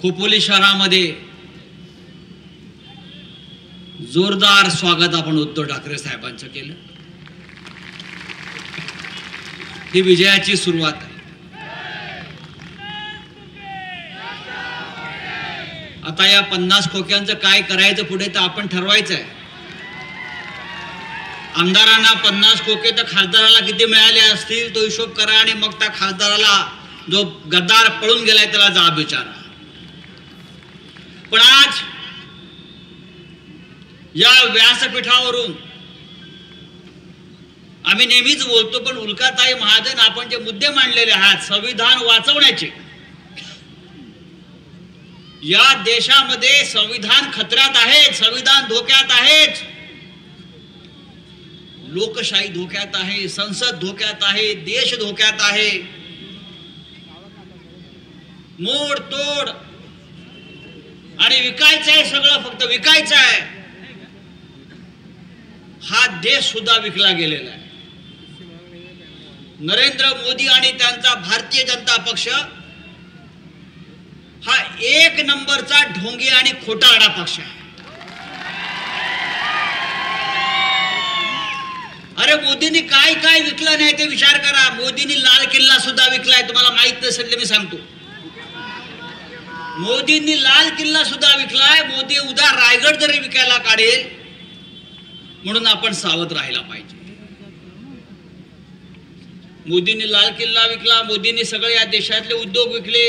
खोपोली शहरामध्ये जोरदार स्वागत आपण उद्धव ठाकरे साहेबांचं केलं. ही विजयाची सुरुवात आहे. आता या 50 खोक्यांचं काय करायचं पुढे तर आपण ठरवायचं आहे. आमदारांना 50 खोके तर खासदाराला किती मिळाले असतील तो हिशोब करा आणि मग त्या खासदाराला जो गद्दार पळून गेलाय त्याला जाब विचारा. पण आज या व्यासपीठावरून आम्ही नेहमीच बोलतो, पण उल्काताई महाजन आपण जे मुद्दे मांडलेले आहात संविधान वाचवण्याचे, या देशामध्ये संविधान खतऱ्यात आहे, संविधान धोक्यात आहे, लोकशाही धोक्यात आहे, संसद धोक्यात आहे, देश धोक्यात आहे. मोड तोड आणि विकायचं आहे, सगळं फक्त विकायचं आहे. हा देश सुद्धा विकला गेलेला आहे. नरेंद्र मोदी आणि त्यांचा भारतीय जनता पक्ष हा 1 नंबरचा ढोंगी आणि खोटारडा पक्ष आहे. अरे मोदींनी काय काय विकलं नाही ते विचार करा. मोदींनी लाल किल्ला सुद्धा विकलाय, तुम्हाला माहित नसेल मी सांगतो. मोदींनी लाल किल्ला सुद्धा विकलाय. मोदी उद्या रायगड जरी विकायला काढेल, म्हणून आपण सावध राहायला पाहिजे. मोदींनी लाल किल्ला विकला, मोदींनी सगळे या देशातले उद्योग विकले,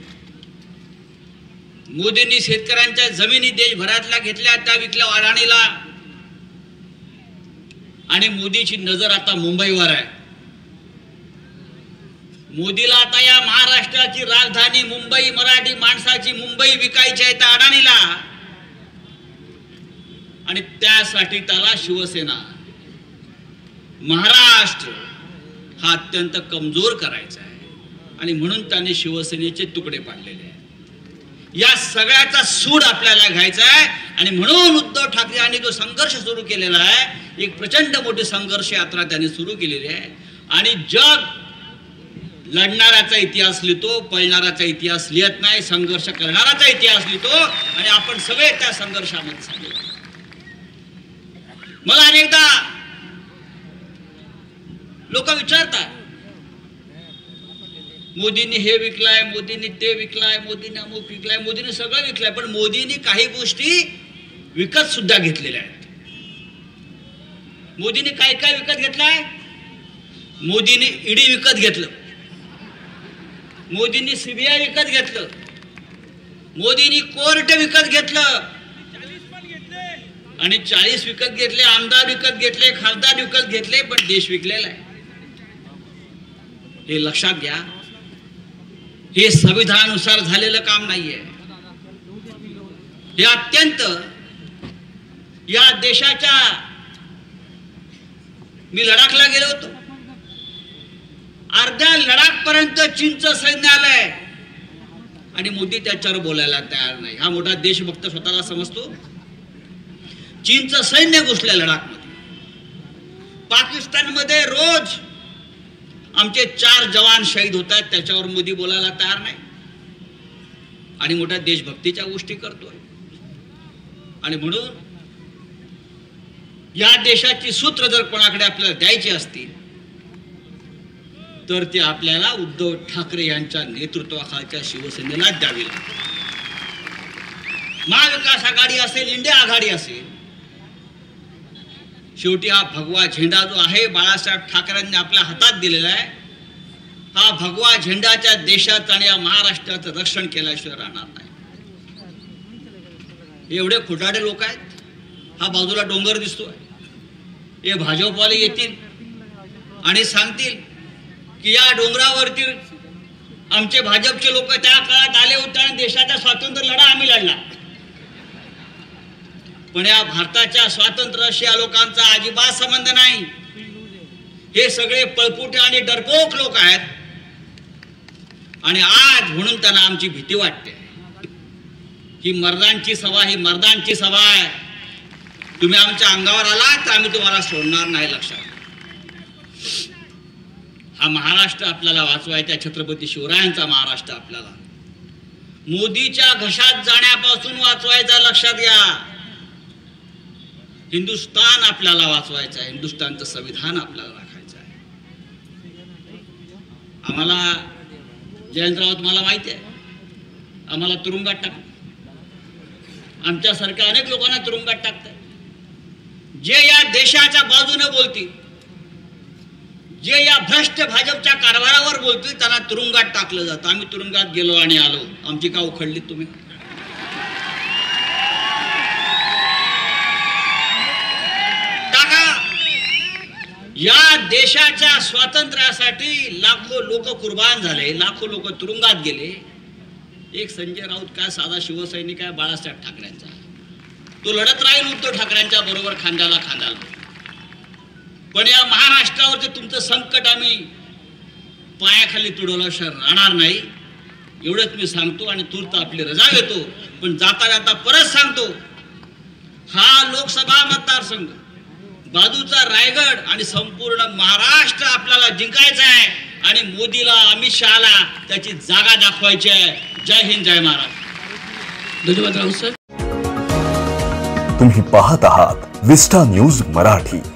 मोदींनी शेतकऱ्यांच्या जमिनी देशभरातल्या घेतल्या, त्या विकल्या अडाणीला. आणि मोदीची नजर आता मुंबईवर आहे. मोदीला आता या महाराष्ट्राची राजधानी मुंबई, मराठी माणसाची मुंबई विकायची आहे त्या अडाणीला. आणि त्यासाठी त्याला शिवसेना, महाराष्ट्र हा अत्यंत कमजोर करायचा आहे. आणि म्हणून त्याने शिवसेनेचे तुकडे पाडलेले आहेत. या सगळ्याचा सूड आपल्याला घ्यायचा आहे. आणि म्हणून उद्धव ठाकरे यांनी जो संघर्ष सुरू केलेला आहे, एक प्रचंड मोठी संघर्ष यात्रा त्यांनी सुरू केलेली आहे. आणि जग लढणाऱ्याचा इतिहास लिहितो, पळणाऱ्याचा इतिहास लिहत नाही, संघर्ष करणाऱ्याचा इतिहास लिहितो. आणि आपण सगळे त्या संघर्षामध्ये सामील आहोत. मला अनेकदा लोक विचारतात, मोदींनी हे विकलाय, मोदींनी ते विकलाय, मोदींनी अमुक विकलाय, मोदींनी सगळं विकलाय. पण मोदींनी काही गोष्टी विकत सुद्धा घेतलेल्या आहेत. मोदींनी काय काय विकत घेतलाय? मोदींनी ईडी विकत घेतलं, मोदींनी सीबीआय विकत घेतलं, मोदींनी कोर्ट विकत घेतलं, आणि 40 विकत घेतले, आमदार विकत घेतले, खासदार विकत घेतले. पण देश विकलेला आहे, हे लक्षात घ्या. हे संविधानानुसार झालेलं काम नाहीये. हे अत्यंत या देशाच्या, मी लडाखला गेलो होतो, अर्ध्या लडाख पर्यंत चीनचं सैन्य आलंय आणि मोदी त्याच्यावर बोलायला तयार नाही. हा मोठा देशभक्त स्वतःला समजतो. चीनचं सैन्य घुसलंय लडाखमध्ये. पाकिस्तानमध्ये रोज आमचे 4 जवान शहीद होत आहेत, त्याच्यावर मोदी बोलायला तयार नाही. आणि मोठ्या देशभक्तीच्या गोष्टी करतोय. आणि म्हणून या देशाची सूत्र जर कोणाकडे आपल्याला द्यायची असतील तर ते आपल्याला उद्धव ठाकरे यांच्या नेतृत्वाखालच्या शिवसेनेला द्यावी लागते. महाविकास आघाडी असेल, इंडिया आघाडी असेल, शेवटी हा भगवा झेंडा जो आहे बाळासाहेब ठाकरेंनी आपल्या हातात दिलेला आहे, हा भगवा झेंडाच्या देशाचं आणि या महाराष्ट्राचं रक्षण केल्याशिवाय राहणार नाही. एवढे खोटाडे लोक आहेत. हा बाजूला डोंगर दिसतोय, हे भाजपवाले येतील आणि सांगतील की या डोंगरावरती आमचे भाजपचे लोक त्या काळात आले होते आणि देशाचा स्वातंत्र्य लढा आम्ही लढला. पण या भारताच्या स्वातंत्र्याशी या लोकांचा अजिबात संबंध नाही. हे सगळे पळपुटे आणि डरपोक लोक आहेत. आणि आज म्हणून त्यांना आमची भीती वाटते. ही मर्दांची सभा, ही मर्दांची सभा आहे. तुम्ही आमच्या अंगावर आला तर आम्ही तुम्हाला सोडणार नाही. लक्षात, हा महाराष्ट्र आपल्याला वाचवायचा, छत्रपती शिवरायांचा महाराष्ट्र आपल्याला. मोदीच्या घशात जाण्यापासून वाचवायचा, लक्षात घ्या. हिंदुस्थान आपल्याला वाचवायचं आहे, हिंदुस्थानचं संविधान आपल्याला राखायचं आहे. आम्हाला जयंतराव, तुम्हाला माहिती आहे, आम्हाला तुरुंगात टाक, आमच्यासारख्या अनेक लोकांना तुरुंगात टाकतात. जे या देशाच्या बाजूने बोलतील, जे या भ्रष्ट भाजपच्या कारभारावर बोलतील, त्यांना तुरुंगात टाकलं जातं. आम्ही तुरुंगात गेलो आणि आलो, आमची का उखडलीत तुम्ही? टाका. या देशाच्या स्वातंत्र्यासाठी लाखो लोक कुर्बान झाले, लाखो लोक तुरुंगात गेले. एक संजय राऊत काय साधा शिवसैनिक आहे बाळासाहेब ठाकरेंचा, तो लढत राहील उद्धव ठाकरेंच्या बरोबर खांद्याला खांद्याला. पण या महाराष्ट्रावरचे तुमचं संकट आम्ही पायाखाली तुडवल्याशिवाय राहणार नाही, एवढंच मी सांगतो. आणि तूर्त आपली रजा घेतो. पण जाता जाता परत सांगतो, हा लोकसभा मतदारसंघ, बाजूचा रायगड आणि संपूर्ण महाराष्ट्र आपल्याला जिंकायचा आहे. आणि मोदीला, अमित शहाला त्याची जागा दाखवायची आहे. जय हिंद, जय महाराष्ट्र. धन्यवाद राहुल सर. तुम्ही पाहत आहात विस्टा न्यूज मराठी.